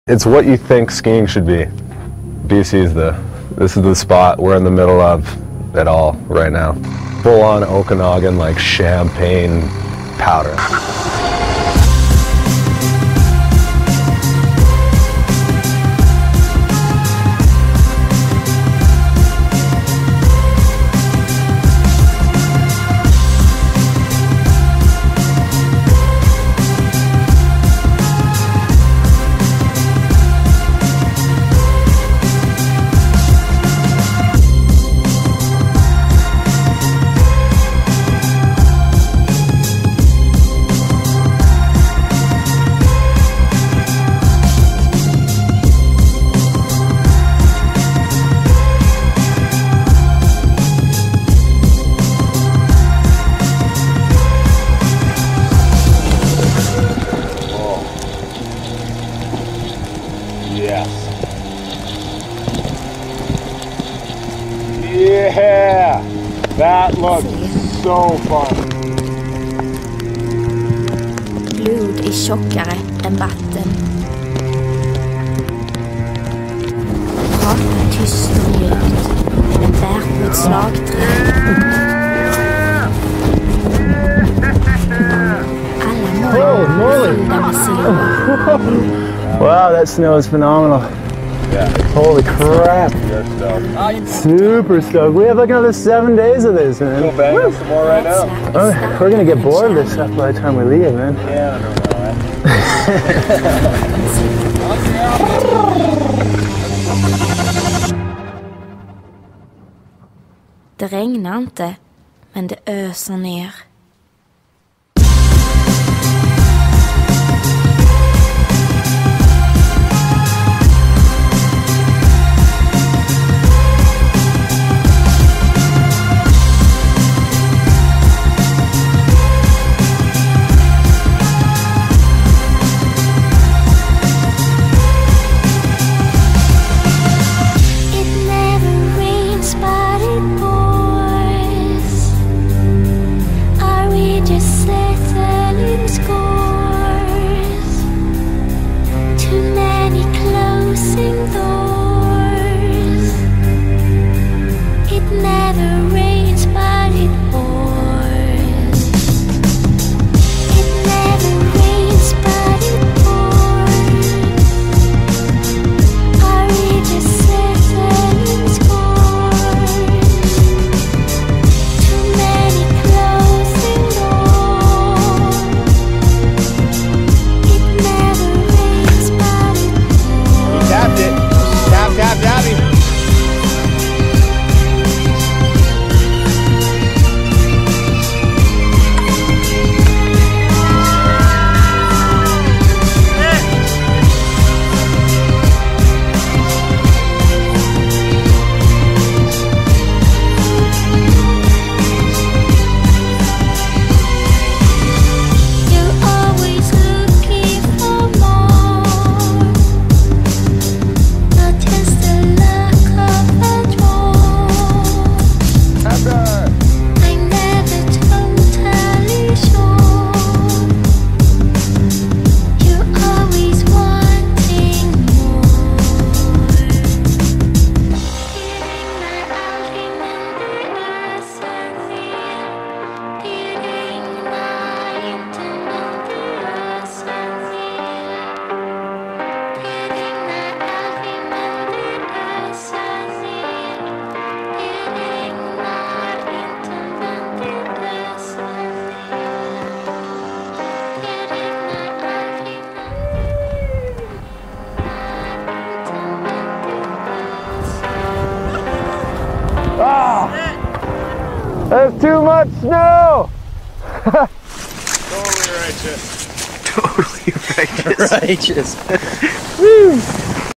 It's what you think skiing should be. BC is this is the spot we're in the middle of it all right now. Full on Okanagan, like champagne powder. Yes. Yeah! That looks so fun. Blod är tjockare än vatten. Prata tyst och mjukt. En bär på ett slagträd. Alla moln fyllda med silver. Wow, that snow is phenomenal. Yeah. Holy crap. You're stoked. Super stoked. We have like another 7 days of this, man. We'll bang out some more right now. We're gonna get bored of this stuff by the time we leave, man. Yeah, I don't know. Det regnar inte, men det öser ner. There's too much snow! Totally righteous. Totally righteous. Righteous. Woo!